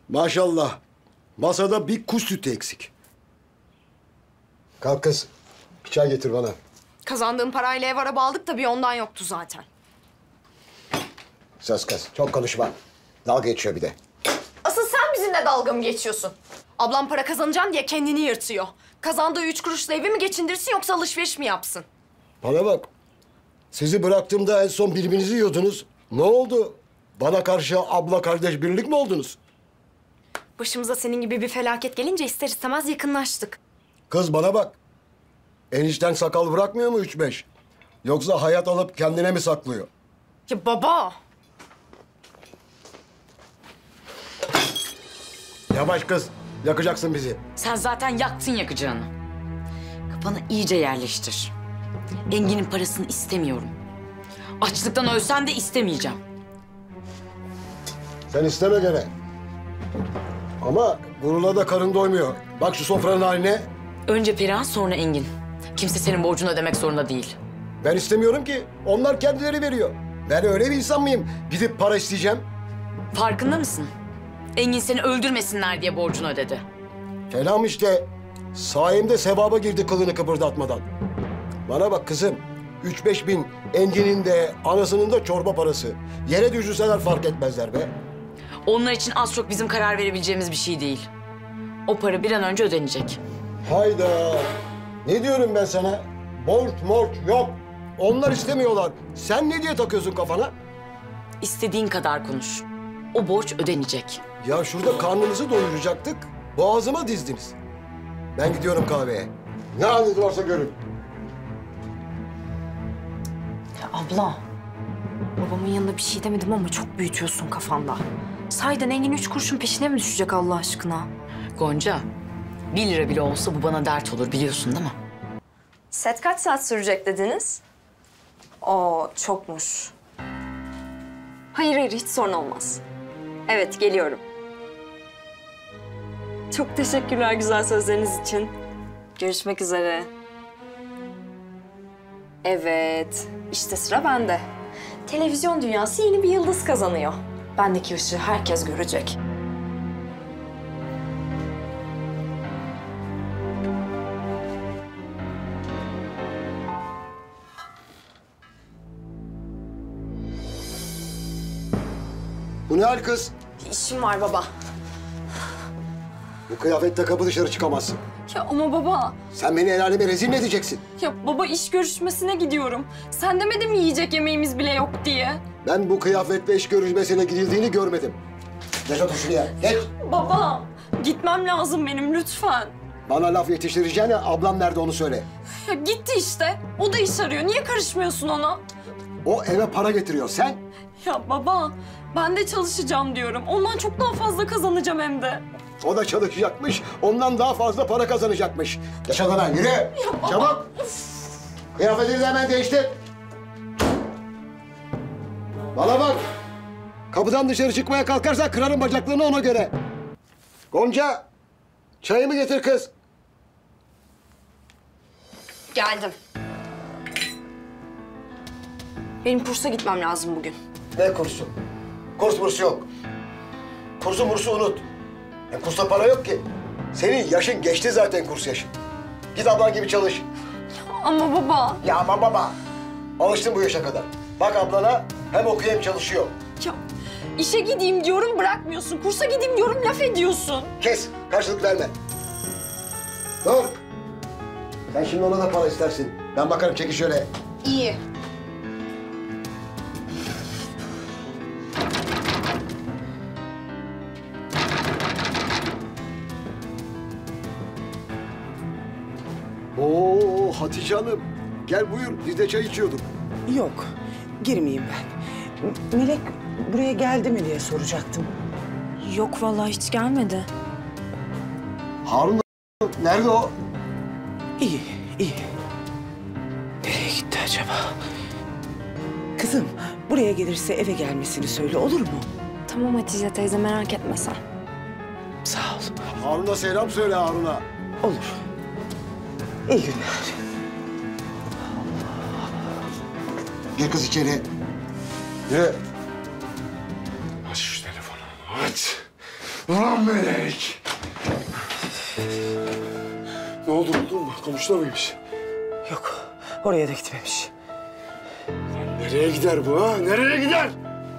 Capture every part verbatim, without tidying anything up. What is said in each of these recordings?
Maşallah. Masada bir kuş sütü eksik. Kalk kız. Bir çay getir bana. Kazandığım parayla ev araba aldık da bir ondan yoktu zaten. Sus kız. Çok konuşma. Dalga geçiyor bir de. Asıl sen bizimle dalga mı geçiyorsun? Ablam para kazanacağım diye kendini yırtıyor. Kazandığı üç kuruşla evi mi geçindirsin yoksa alışveriş mi yapsın? Bana bak. Sizi bıraktığımda en son birbirinizi yiyordunuz. Ne oldu? Bana karşı abla kardeş birlik mi oldunuz? Başımıza senin gibi bir felaket gelince ister istemez yakınlaştık. Kız bana bak. Enişten sakal bırakmıyor mu üç beş? Yoksa hayat alıp kendine mi saklıyor? Ya baba! Yavaş kız. Yakacaksın bizi. Sen zaten yaktın yakacağını. Kafana iyice yerleştir. Engin'in parasını istemiyorum. Açlıktan ölsem de istemeyeceğim. Sen isteme gene. Ama gururla da karın doymuyor. Bak şu sofranın haline. Önce Perihan sonra Engin. Kimse senin borcunu ödemek zorunda değil. Ben istemiyorum ki. Onlar kendileri veriyor. Ben öyle bir insan mıyım? Gidip para isteyeceğim. Farkında mısın? Engin seni öldürmesinler diye borcunu ödedi. Felam işte. Sayemde sevaba girdi kılını kıpırdatmadan. Bana bak kızım. Üç beş bin Engin'in de anasının da çorba parası. Yere düşürseler fark etmezler be. Onlar için az çok bizim karar verebileceğimiz bir şey değil. O para bir an önce ödenecek. Hayda. Ne diyorum ben sana? Borç morç yok. Onlar istemiyorlar. Sen ne diye takıyorsun kafana? İstediğin kadar konuş. O borç ödenecek. Ya şurada karnımızı doyuracaktık. Boğazıma dizdiniz. Ben gidiyorum kahveye. Ne haliniz varsa görün. Ya abla, babamın yanında bir şey demedim ama çok büyütüyorsun kafanda. Sahiden Engin üç kuruşun peşine mi düşecek Allah aşkına? Gonca, bir lira bile olsa bu bana dert olur biliyorsun değil mi? Set kaç saat sürecek dediniz? Oo, çokmuş. Hayır hayır, hiç sorun olmaz. Evet, geliyorum. Çok teşekkürler güzel sözleriniz için. Görüşmek üzere. Evet, işte sıra bende. Televizyon dünyası yeni bir yıldız kazanıyor. Bendeki ışığı herkes görecek. Bu ne hal kız? İşim var baba. Bu kıyafetle kapı dışarı çıkamazsın. Ya ama baba, Sen beni el aleme rezil mi edeceksin? ya baba iş görüşmesine gidiyorum. Sen demedin mi yiyecek yemeğimiz bile yok diye? Ben bu kıyafetle iş görüşmesine gidildiğini görmedim. Geç otur şuraya, geç. Baba, gitmem lazım benim lütfen. Bana laf yetiştireceğine ablam nerede onu söyle. Ya gitti işte. O da iş arıyor. Niye karışmıyorsun ona? O eve para getiriyor, sen? Ya baba, ben de çalışacağım diyorum. Ondan çok daha fazla kazanacağım hem de. O da çalışacakmış, ondan daha fazla para kazanacakmış. Geç odana, yürü. Çabuk. Kıyafetini de hemen değiştir. Bana bak. Kapıdan dışarı çıkmaya kalkarsan kırarım bacaklarını ona göre. Gonca, çayımı getir kız. Geldim. Benim kursa gitmem lazım bugün. Ne kursu? Kurs bursu yok. Kursu bursu unut. E, kursta para yok ki. Senin yaşın geçti zaten kurs yaşın. Git ablan gibi çalış. Ama baba. Ya aman baba. Alıştın bu yaşa kadar. Bak ablana hem okuyor hem çalışıyor. Ya işe gideyim diyorum bırakmıyorsun. Kursa gideyim diyorum laf ediyorsun. Kes, karşılık verme. Dur. Sen şimdi ona da para istersin. Ben bakarım, çekil şöyle. İyi. Oo Hatice Hanım. Gel buyur, biz de çay içiyorduk. Yok, girmeyeyim ben. M- Melek buraya geldi mi diye soracaktım. Yok vallahi hiç gelmedi. Harun nerede o? İyi, iyi. Nereye gitti acaba? Kızım, buraya gelirse eve gelmesini söyle, olur mu? Tamam Hatice teyze, merak etme sen. Sağ ol. Harun'a selam söyle Harun'a. Olur. İyi günler. Gel kız içeri. Yürü. Aç şu telefonu, aç. Ulan Melek! Ne oldu, buldun mu? Komşuda mıymış? Yok, oraya da gitmemiş. Nereye gider bu ha? Nereye gider?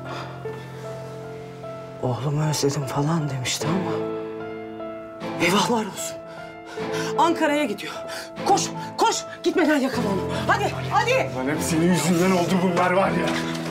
Oğlumu özledim falan demişti ama... Eyvahlar olsun. Ankara'ya gidiyor. Koş, koş. Gitmeden yakala onu. Hadi, hadi. Lan hep senin yüzünden oldu bunlar var ya.